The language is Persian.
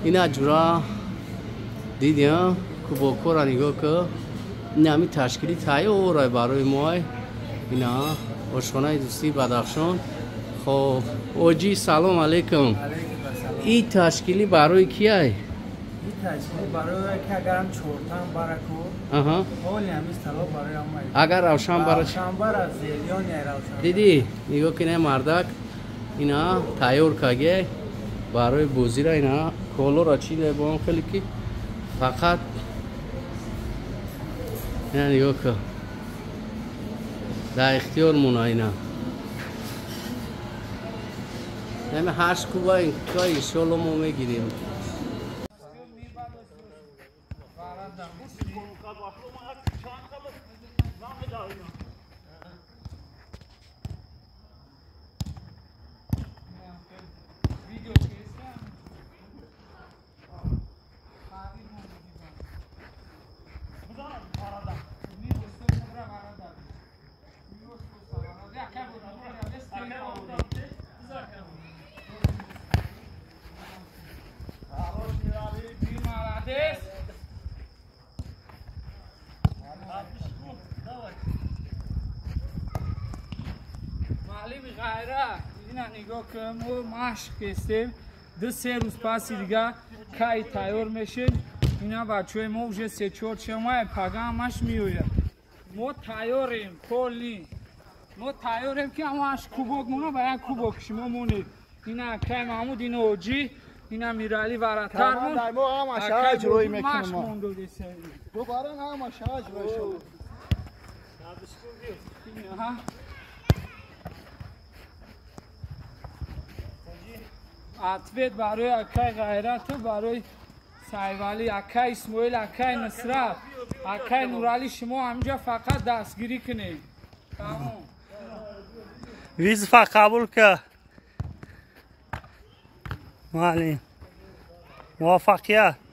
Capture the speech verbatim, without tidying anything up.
اینا جورا دیدیم که با کار نگاه که نمی تشکیلی تایور برای ما اینا آشخانه دوستی بدخشان. خب اوجی سلام علیکم. این تشکیلی برای کیه؟ این تشکیلی برای که اگرم چورتان برکو آها حالی همیست طلا برای همه اگر روشن برای روشن برای زیلیان یا روشن دیدی نگاه کنه مردک اینا تایور کگه برای بوزی را اینا کولو را چیده با هم خیلی که فقط اینا نگاه که در اختیار مونا اینا همه هشت کوبا این کاری شلو ما میگیریم. نگاه که ما مشق کستیم دو سه روز پاسی دیگه کای تایور میشن اینا بچه ما وجه سه چور چمای پاگه همش میوید ما تایوریم کلی ما تایوریم که همش کوبک مونه باید کوبک شما مونید اینا که محمود اینا اوجی اینا میرالی وراتر مون در ما هم اشعه جلوی میکنم مشق مونده دیسه دوباره هم اشعه جلوی شد عطفت برای اکای غیرت برای سایولی اکای اسماعیل اکای نصرت اکای نورالی شما همینجا فقط دستگیری کنید تمام وظیفه قبول که معلم موفقیت